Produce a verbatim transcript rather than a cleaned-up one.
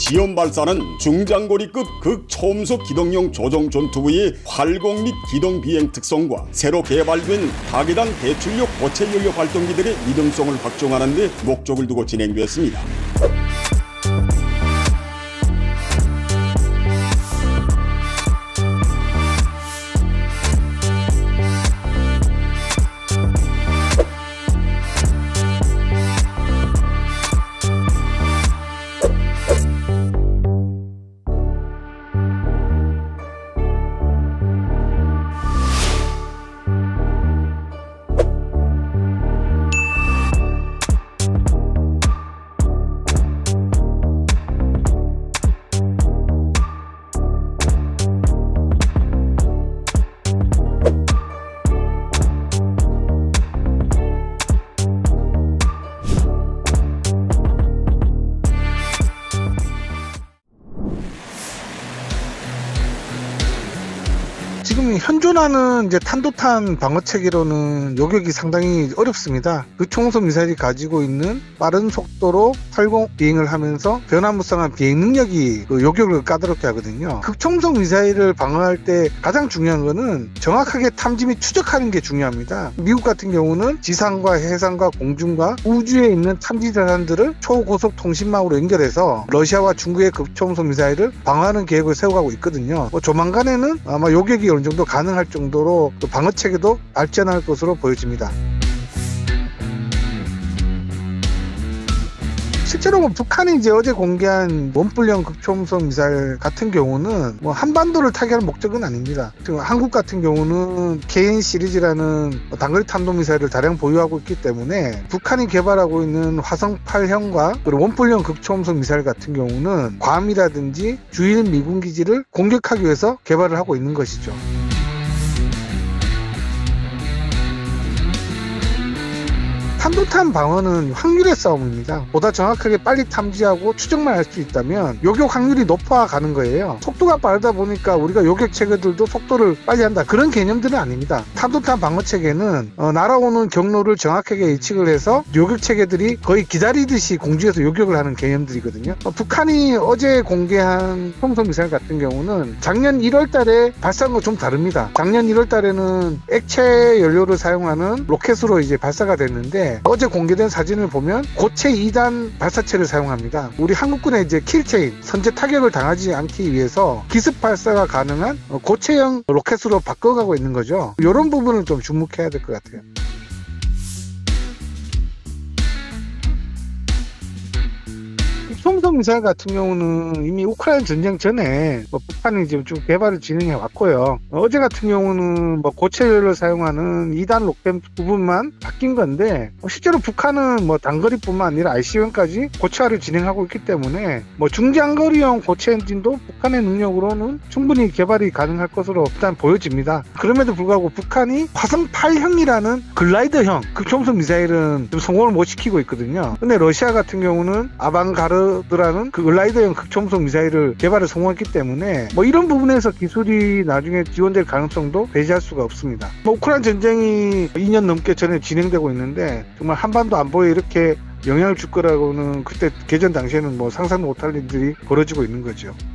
시험 발사는 중장거리급 극초음속 기동용 조종 전투부의 활공 및 기동 비행 특성과 새로 개발된 타계단 대출력 고체 연료 발동기들의 믿음성을 확정하는 데 목적을 두고 진행됐습니다. 지금 현존하는 이제 탄도탄 방어 체계로는 요격이 상당히 어렵습니다. 그 초음속 미사일이 가지고 있는 빠른 속도로 활공 비행을 하면서 변화무쌍한 비행 능력이 그 요격을 까다롭게 하거든요. 극초음속 미사일을 방어할 때 가장 중요한 거는 정확하게 탐지 및 추적하는 게 중요합니다. 미국 같은 경우는 지상과 해상과 공중과 우주에 있는 탐지 자산들을 초고속 통신망으로 연결해서 러시아와 중국의 극초음속 미사일을 방어하는 계획을 세워가고 있거든요. 뭐 조만간에는 아마 요격이 어느 정도 가능할 정도로 또 방어 체계도 발전할 것으로 보여집니다. 실제로 뭐 북한이 이제 어제 공개한 원뿔형 극초음속 미사일 같은 경우는 뭐 한반도를 타격하는 목적은 아닙니다. 지금 한국 같은 경우는 케이엔 시리즈라는 단거리 탄도미사일을 다량 보유하고 있기 때문에 북한이 개발하고 있는 화성 팔형과 그리고 원뿔형 극초음속 미사일 같은 경우는 괌이라든지 주일 미군 기지를 공격하기 위해서 개발을 하고 있는 것이죠. 탄도탄 방어는 확률의 싸움입니다. 보다 정확하게 빨리 탐지하고 추적만 할 수 있다면 요격 확률이 높아가는 거예요. 속도가 빠르다 보니까 우리가 요격 체계들도 속도를 빨리 한다, 그런 개념들은 아닙니다. 탄도탄 방어 체계는 어, 날아오는 경로를 정확하게 예측을 해서 요격 체계들이 거의 기다리듯이 공중에서 요격을 하는 개념들이거든요. 어, 북한이 어제 공개한 초음속 미사일 같은 경우는 작년 일월 달에 발사한 거 좀 다릅니다. 작년 일월 달에는 액체 연료를 사용하는 로켓으로 이제 발사가 됐는데 어제 공개된 사진을 보면 고체 이 단 발사체를 사용합니다. 우리 한국군의 이제 킬체인, 선제 타격을 당하지 않기 위해서 기습 발사가 가능한 고체형 로켓으로 바꿔가고 있는 거죠. 이런 부분을 좀 주목해야 될 것 같아요. 초음속 미사일 같은 경우는 이미 우크라이나 전쟁 전에 뭐 북한이 지금 좀 개발을 진행해 왔고요. 어제 같은 경우는 뭐 고체를 사용하는 이 단 로켓 부분만 바뀐 건데, 실제로 북한은 뭐 단거리뿐만 아니라 아이씨비엠까지 고체화를 진행하고 있기 때문에 뭐 중장거리용 고체 엔진도 북한의 능력으로는 충분히 개발이 가능할 것으로 일단 보여집니다. 그럼에도 불구하고 북한이 화성 팔형이라는 글라이더형 그 초음속 미사일은 좀 성공을 못 시키고 있거든요. 근데 러시아 같은 경우는 아방가르 라는 그 글라이더형 극초음속 미사일을 개발에 성공했기 때문에 뭐 이런 부분에서 기술이 나중에 지원될 가능성도 배제할 수가 없습니다. 뭐 우크라이나 전쟁이 이 년 넘게 전에 진행되고 있는데 정말 한반도 안보에 이렇게 영향을 줄 거라고는 그때 개전 당시에는 뭐 상상도 못할 일들이 벌어지고 있는 거죠.